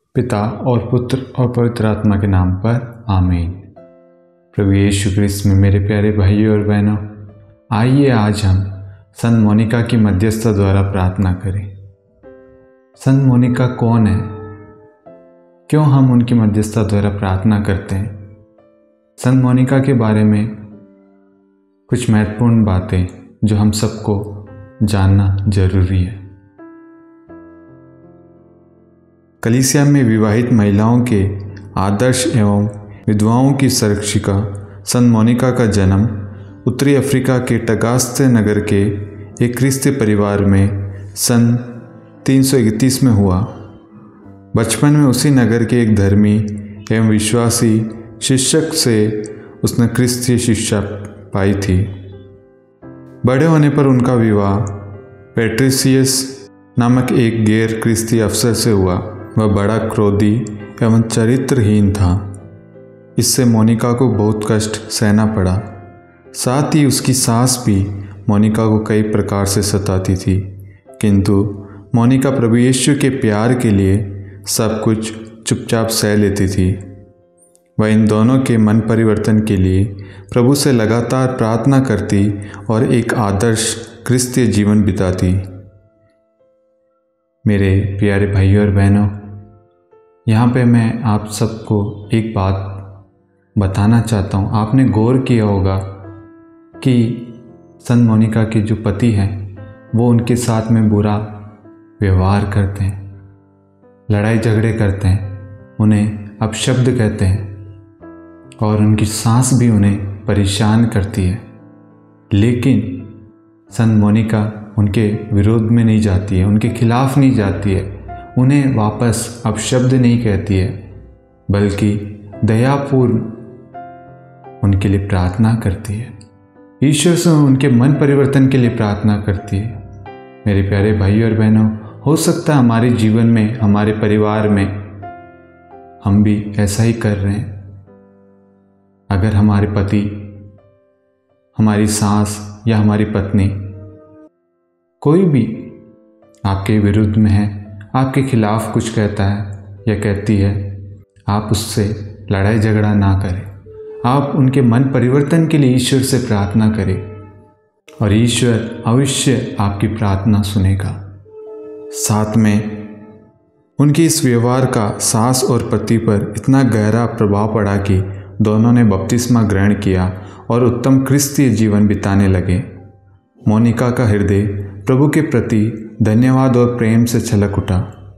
पिता और पुत्र और पवित्र आत्मा के नाम पर आमीन। प्रभु यीशु क्रिस्त में मेरे प्यारे भाइयों और बहनों, आइए आज हम संत मोनिका की मध्यस्थता द्वारा प्रार्थना करें। संत मोनिका कौन है? क्यों हम उनकी मध्यस्थता द्वारा प्रार्थना करते हैं? संत मोनिका के बारे में कुछ महत्वपूर्ण बातें जो हम सबको जानना जरूरी है। कलीसिया में विवाहित महिलाओं के आदर्श एवं विधवाओं की संरक्षिका संत मोनिका का जन्म उत्तरी अफ्रीका के टगास्ते नगर के एक क्रिस्ती परिवार में सन 331 में हुआ। बचपन में उसी नगर के एक धर्मी एवं विश्वासी शिक्षक से उसने क्रिस्तीय शिक्षा पाई थी। बड़े होने पर उनका विवाह पैट्रिसियस नामक एक गैर क्रिस्ती अफसर से हुआ। वह बड़ा क्रोधी एवं चरित्रहीन था। इससे मोनिका को बहुत कष्ट सहना पड़ा। साथ ही उसकी सास भी मोनिका को कई प्रकार से सताती थी, किंतु मोनिका प्रभु यीशु के प्यार के लिए सब कुछ चुपचाप सह लेती थी। वह इन दोनों के मन परिवर्तन के लिए प्रभु से लगातार प्रार्थना करती और एक आदर्श क्रिस्तीय जीवन बिताती। मेरे प्यारे भाइयों और बहनों, यहाँ पे मैं आप सबको एक बात बताना चाहता हूँ। आपने गौर किया होगा कि संत मोनिका के जो पति हैं वो उनके साथ में बुरा व्यवहार करते हैं, लड़ाई झगड़े करते हैं, उन्हें अपशब्द कहते हैं और उनकी सास भी उन्हें परेशान करती है। लेकिन संत मोनिका उनके विरोध में नहीं जाती है, उनके खिलाफ नहीं जाती है, उन्हें वापस अपशब्द नहीं कहती है, बल्कि दयापूर्ण उनके लिए प्रार्थना करती है। ईश्वर से उनके मन परिवर्तन के लिए प्रार्थना करती है। मेरे प्यारे भाइयों और बहनों, हो सकता है हमारे जीवन में, हमारे परिवार में हम भी ऐसा ही कर रहे हैं। अगर हमारे पति, हमारी सास या हमारी पत्नी कोई भी आपके विरुद्ध में है, आपके खिलाफ कुछ कहता है या कहती है, आप उससे लड़ाई झगड़ा ना करें। आप उनके मन परिवर्तन के लिए ईश्वर से प्रार्थना करें और ईश्वर अवश्य आपकी प्रार्थना सुनेगा। साथ में उनके इस व्यवहार का सास और पति पर इतना गहरा प्रभाव पड़ा कि दोनों ने बपतिस्मा ग्रहण किया और उत्तम क्रिस्तीय जीवन बिताने लगे। मोनिका का हृदय प्रभु के प्रति धन्यवाद और प्रेम से छलक उठा।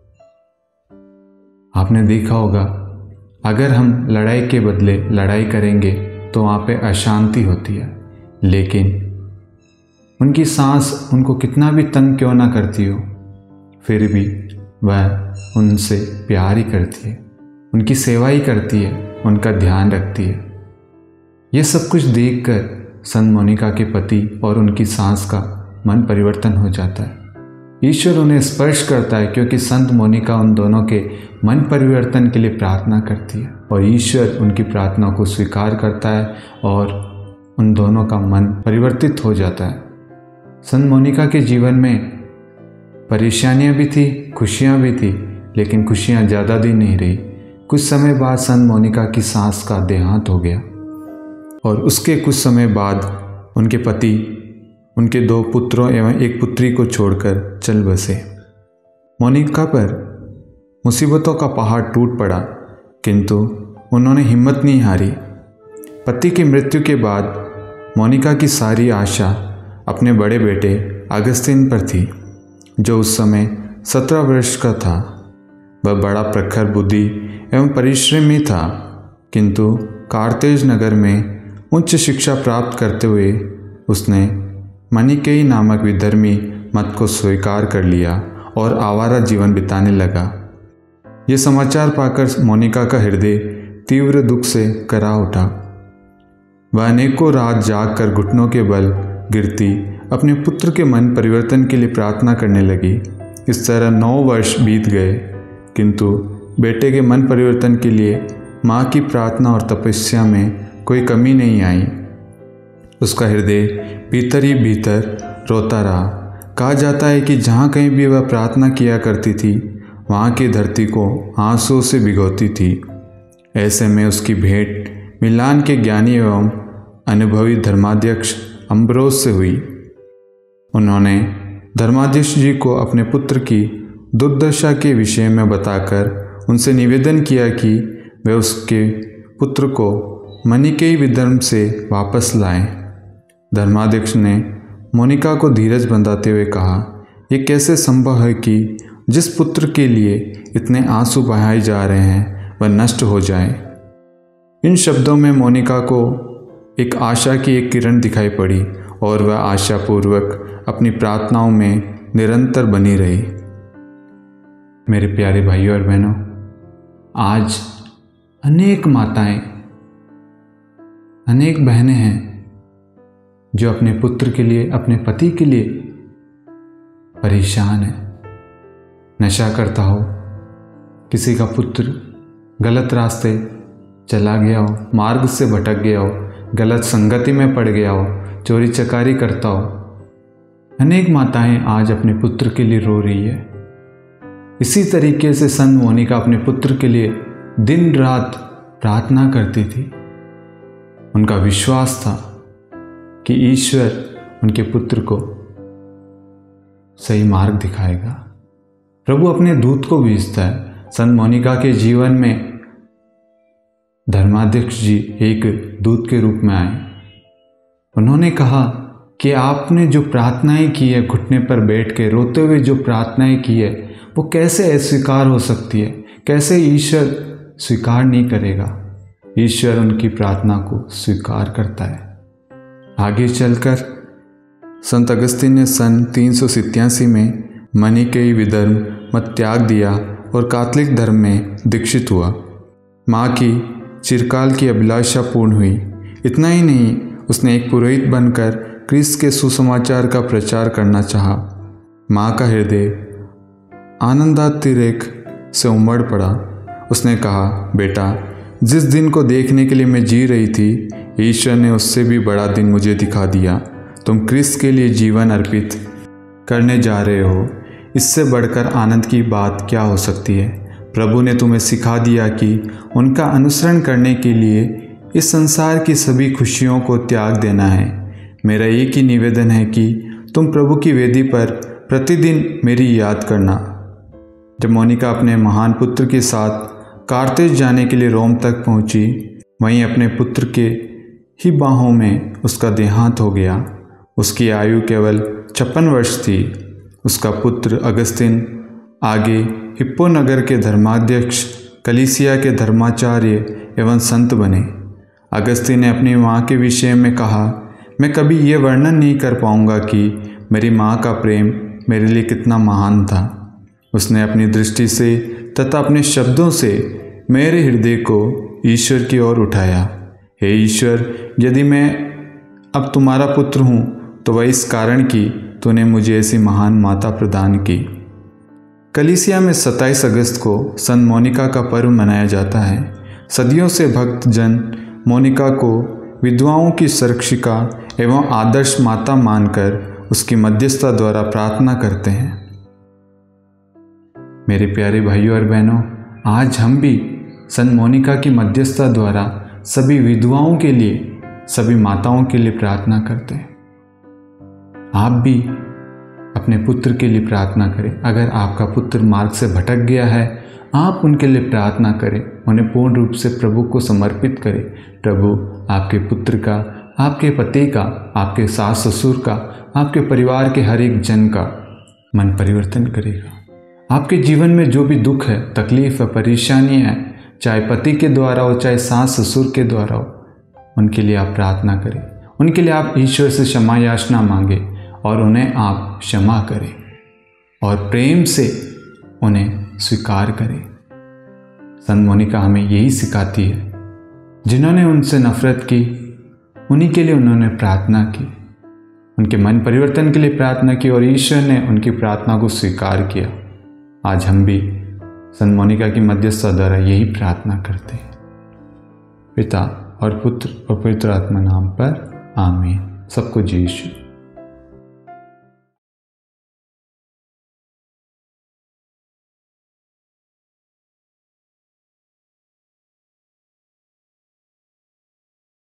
आपने देखा होगा, अगर हम लड़ाई के बदले लड़ाई करेंगे तो वहाँ पे अशांति होती है। लेकिन उनकी सास उनको कितना भी तंग क्यों ना करती हो, फिर भी वह उनसे प्यार ही करती है, उनकी सेवा ही करती है, उनका ध्यान रखती है। ये सब कुछ देखकर संत मोनिका के पति और उनकी सास का मन परिवर्तन हो जाता है। ईश्वर उन्हें स्पर्श करता है क्योंकि संत मोनिका उन दोनों के मन परिवर्तन के लिए प्रार्थना करती है और ईश्वर उनकी प्रार्थना को स्वीकार करता है और उन दोनों का मन परिवर्तित हो जाता है। संत मोनिका के जीवन में परेशानियां भी थी, खुशियां भी थी, लेकिन खुशियां ज़्यादा दिन नहीं रही। कुछ समय बाद संत मोनिका की सास का देहांत हो गया और उसके कुछ समय बाद उनके पति उनके 2 पुत्रों एवं 1 पुत्री को छोड़कर चल बसे। मोनिका पर मुसीबतों का पहाड़ टूट पड़ा, किंतु उन्होंने हिम्मत नहीं हारी। पति की मृत्यु के बाद मोनिका की सारी आशा अपने बड़े बेटे अगस्तिन पर थी, जो उस समय 17 वर्ष का था। वह बड़ा प्रखर बुद्धि एवं परिश्रमी था, किंतु कार्तेज नगर में उच्च शिक्षा प्राप्त करते हुए उसने मनिकेई नामक विधर्मी मत को स्वीकार कर लिया और आवारा जीवन बिताने लगा। ये समाचार पाकर मोनिका का हृदय तीव्र दुख से करा उठा। वह अनेकों रात जाग कर घुटनों के बल गिरती अपने पुत्र के मन परिवर्तन के लिए प्रार्थना करने लगी। इस तरह 9 वर्ष बीत गए, किंतु बेटे के मन परिवर्तन के लिए माँ की प्रार्थना और तपस्या में कोई कमी नहीं आई। उसका हृदय भीतर ही भीतर रोता रहा। कहा जाता है कि जहाँ कहीं भी वह प्रार्थना किया करती थी, वहाँ की धरती को आंसुओं से भिगोती थी। ऐसे में उसकी भेंट मिलान के ज्ञानी एवं अनुभवी धर्माध्यक्ष अम्ब्रोस से हुई। उन्होंने धर्माध्यक्ष जी को अपने पुत्र की दुर्दशा के विषय में बताकर उनसे निवेदन किया कि वे उसके पुत्र को मनिकेई विधर्म से वापस लाएं। धर्माध्यक्ष ने मोनिका को धीरज बंधाते हुए कहा, यह कैसे संभव है कि जिस पुत्र के लिए इतने आंसू बहाए जा रहे हैं वह नष्ट हो जाए। इन शब्दों में मोनिका को एक आशा की एक किरण दिखाई पड़ी और वह आशापूर्वक अपनी प्रार्थनाओं में निरंतर बनी रही। मेरे प्यारे भाइयों और बहनों, आज अनेक माताएं, अनेक बहनें हैं जो अपने पुत्र के लिए, अपने पति के लिए परेशान है। नशा करता हो, किसी का पुत्र गलत रास्ते चला गया हो, मार्ग से भटक गया हो, गलत संगति में पड़ गया हो, चोरी चकारी करता हो। अनेक माताएं आज अपने पुत्र के लिए रो रही है। इसी तरीके से संत मोनिका अपने पुत्र के लिए दिन रात प्रार्थना करती थी। उनका विश्वास था कि ईश्वर उनके पुत्र को सही मार्ग दिखाएगा। प्रभु अपने दूत को भेजता है। संत मोनिका के जीवन में धर्माध्यक्ष जी एक दूत के रूप में आए। उन्होंने कहा कि आपने जो प्रार्थनाएं की है, घुटने पर बैठ के रोते हुए जो प्रार्थनाएं की है, वो कैसे अस्वीकार हो सकती है? कैसे ईश्वर स्वीकार नहीं करेगा? ईश्वर उनकी प्रार्थना को स्वीकार करता है। आगे चलकर संत अगस्तीन ने सन 387 में मनिकेई विधर्म मत त्याग दिया और कैथोलिक धर्म में दीक्षित हुआ। माँ की चिरकाल की अभिलाषा पूर्ण हुई। इतना ही नहीं, उसने एक पुरोहित बनकर क्रिस्त के सुसमाचार का प्रचार करना चाहा। माँ का हृदय आनंदातिरेक से उमड़ पड़ा। उसने कहा, बेटा, जिस दिन को देखने के लिए मैं जी रही थी, ईश्वर ने उससे भी बड़ा दिन मुझे दिखा दिया। तुम क्रिस्त के लिए जीवन अर्पित करने जा रहे हो। इससे बढ़कर आनंद की बात क्या हो सकती है? प्रभु ने तुम्हें सिखा दिया कि उनका अनुसरण करने के लिए इस संसार की सभी खुशियों को त्याग देना है। मेरा एक ही निवेदन है कि तुम प्रभु की वेदी पर प्रतिदिन मेरी याद करना। जब मोनिका अपने महान पुत्र के साथ कारतेज जाने के लिए रोम तक पहुंची, वहीं अपने पुत्र के ही बाहों में उसका देहांत हो गया। उसकी आयु केवल 56 वर्ष थी। उसका पुत्र अगस्तीन आगे हिप्पो नगर के धर्माध्यक्ष, कलीसिया के धर्माचार्य एवं संत बने। अगस्तीन ने अपनी माँ के विषय में कहा, मैं कभी ये वर्णन नहीं कर पाऊँगा कि मेरी माँ का प्रेम मेरे लिए कितना महान था। उसने अपनी दृष्टि से तथा अपने शब्दों से मेरे हृदय को ईश्वर की ओर उठाया। हे ईश्वर, यदि मैं अब तुम्हारा पुत्र हूँ तो वह इस कारण कि तूने मुझे ऐसी महान माता प्रदान की। कलीसिया में 27 अगस्त को संत मोनिका का पर्व मनाया जाता है। सदियों से भक्त जन मोनिका को विधवाओं की संरक्षिका एवं आदर्श माता मानकर उसकी मध्यस्थता द्वारा प्रार्थना करते हैं। मेरे प्यारे भाइयों और बहनों, आज हम भी संत मोनिका की मध्यस्थता द्वारा सभी विधवाओं के लिए, सभी माताओं के लिए प्रार्थना करते हैं। आप भी अपने पुत्र के लिए प्रार्थना करें। अगर आपका पुत्र मार्ग से भटक गया है, आप उनके लिए प्रार्थना करें, उन्हें पूर्ण रूप से प्रभु को समर्पित करें। प्रभु आपके पुत्र का, आपके पति का, आपके सास ससुर का, आपके परिवार के हर एक जन का मन परिवर्तन करेगा। आपके जीवन में जो भी दुख है, तकलीफ है, परेशानी है, चाहे पति के द्वारा हो, चाहे सास ससुर के द्वारा हो, उनके लिए आप प्रार्थना करें। उनके लिए आप ईश्वर से क्षमा याचना मांगे और उन्हें आप क्षमा करें और प्रेम से उन्हें स्वीकार करें। संत मोनिका हमें यही सिखाती है। जिन्होंने उनसे नफरत की, उन्हीं के लिए उन्होंने प्रार्थना की, उनके मन परिवर्तन के लिए प्रार्थना की और ईश्वर ने उनकी प्रार्थना को स्वीकार किया। आज हम भी संत मोनिका की मध्यस्थता द्वारा यही प्रार्थना करते हैं। पिता और पुत्र और पवित्र आत्मा नाम पर आमीन। सबको जय यीशु।